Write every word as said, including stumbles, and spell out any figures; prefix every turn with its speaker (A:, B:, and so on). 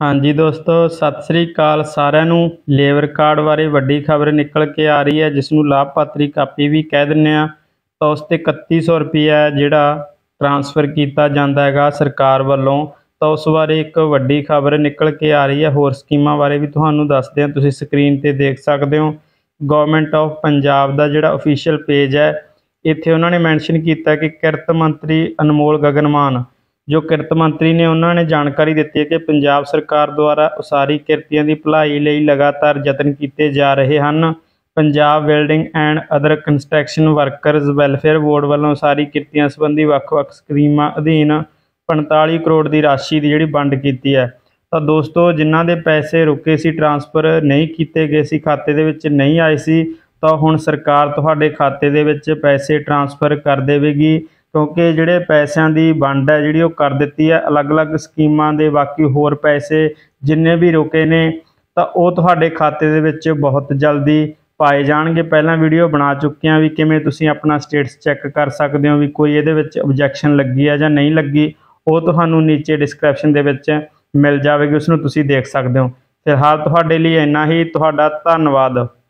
A: हाँ जी दोस्तों, सत श्री अकाल सारिਆਂ ਨੂੰ। ਲੇਬਰ ਕਾਰਡ ਬਾਰੇ ਵੱਡੀ ਖਬਰ ਨਿਕਲ ਕੇ ਆ ਰਹੀ ਹੈ, ਜਿਸ ਨੂੰ ਲਾਭਪਾਤਰੀ ਕਾਪੀ ਵੀ ਕਹਿ ਦਿੰਦੇ ਆ। ਤਾਂ ਉਸ ਤੇ ਇਕੱਤੀ ਸੌ ਰੁਪਇਆ ਜਿਹੜਾ ਟ੍ਰਾਂਸਫਰ ਕੀਤਾ ਜਾਂਦਾ ਹੈਗਾ ਸਰਕਾਰ ਵੱਲੋਂ। ਤਾਂ ਉਸ ਬਾਰੇ ਇੱਕ ਵੱਡੀ ਖਬਰ ਨਿਕਲ ਕੇ ਆ ਰਹੀ ਹੈ। ਹੋਰ ਸਕੀਮਾਂ ਬਾਰੇ ਵੀ ਤੁਹਾਨੂੰ ਦੱਸਦੇ ਹਾਂ, ਤੁਸੀਂ ਸਕਰੀਨ ਤੇ ਦੇਖ ਸਕਦੇ ਹੋ। ਗਵਰਨਮੈਂਟ ਆਫ ਪੰਜਾਬ ਦਾ ਜਿਹੜਾ ਅਫੀਸ਼ੀਅਲ ਪੇਜ ਹੈ, ਇੱਥੇ ਉਹਨਾਂ ਨੇ ਮੈਂਸ਼ਨ ਕੀਤਾ ਕਿ ਕਿਰਤ ਮੰਤਰੀ ਅਨਮੋਲ ਗਗਨ ਮਾਨ ਜੋ ਕਿਰਤ ਮੰਤਰੀ ਨੇ, ਉਹਨਾਂ ਨੇ ਜਾਣਕਾਰੀ ਦਿੱਤੀ ਹੈ ਕਿ ਪੰਜਾਬ ਸਰਕਾਰ ਦੁਆਰਾ ਉਸਾਰੀ ਕਿਰਤੀਆਂ ਦੀ ਭਲਾਈ ਲਈ ਲਗਾਤਾਰ ਯਤਨ ਕੀਤੇ ਜਾ ਰਹੇ ਹਨ। Punjab building and other construction workers welfare board ਵੱਲੋਂ ਉਸਾਰੀ ਕਿਰਤੀਆਂ ਸੰਬੰਧੀ ਵੱਖ-ਵੱਖ ਸਕੀਮਾਂ ਅਧੀਨ ਪੰਤਾਲੀ ਕਰੋੜ ਦੀ ਰਾਸ਼ੀ ਦੀ ਜਿਹੜੀ ਵੰਡ ਕੀਤੀ ਹੈ। ਤਾਂ ਦੋਸਤੋ, ਜਿਨ੍ਹਾਂ ਦੇ ਪੈਸੇ ਰੁਕੇ ਸੀ, ਟ੍ਰਾਂਸਫਰ ਨਹੀਂ ਕੀਤੇ ਗਏ ਸੀ, ਖਾਤੇ ਦੇ ਵਿੱਚ ਨਹੀਂ ਆਏ ਸੀ, ਤਾਂ ਹੁਣ ਸਰਕਾਰ ਤੁਹਾਡੇ ਖਾਤੇ ਦੇ ਵਿੱਚ ਪੈਸੇ ਟ੍ਰਾਂਸਫਰ ਕਰ ਦੇਵੇਗੀ, ਕਿਉਂਕਿ ਜਿਹੜੇ ਪੈਸਿਆਂ ਦੀ ਵੰਡ ਹੈ ਜਿਹੜੀ ਉਹ ਕਰ ਦਿੱਤੀ ਹੈ। ਅਲੱਗ-ਅਲੱਗ ਸਕੀਮਾਂ ਦੇ ਬਾਕੀ ਹੋਰ ਪੈਸੇ ਜਿੰਨੇ ਵੀ ਰੁਕੇ ਨੇ, ਤਾਂ ਉਹ ਤੁਹਾਡੇ ਖਾਤੇ ਦੇ ਵਿੱਚ ਬਹੁਤ ਜਲਦੀ ਪਾਏ ਜਾਣਗੇ। ਪਹਿਲਾਂ ਵੀਡੀਓ ਬਣਾ ਚੁੱਕੇ ਹਾਂ ਵੀ ਕਿਵੇਂ ਤੁਸੀਂ ਆਪਣਾ ਸਟੇਟਸ ਚੈੱਕ ਕਰ ਸਕਦੇ ਹੋ ਵੀ ਕੋਈ ਇਹਦੇ ਵਿੱਚ ਓਬਜੈਕਸ਼ਨ ਲੱਗੀ ਹੈ ਜਾਂ ਨਹੀਂ ਲੱਗੀ। ਉਹ ਤੁਹਾਨੂੰ ਨੀਚੇ ਡਿਸਕ੍ਰਿਪਸ਼ਨ ਦੇ ਵਿੱਚ ਮਿਲ ਜਾਵੇਗੀ, ਉਸ ਨੂੰ ਤੁਸੀਂ ਦੇਖ ਸਕਦੇ ਹੋ। ਫਿਲਹਾਲ ਤੁਹਾਡੇ ਲਈ ਇੰਨਾ ਹੀ। ਤੁਹਾਡਾ ਧੰਨਵਾਦ।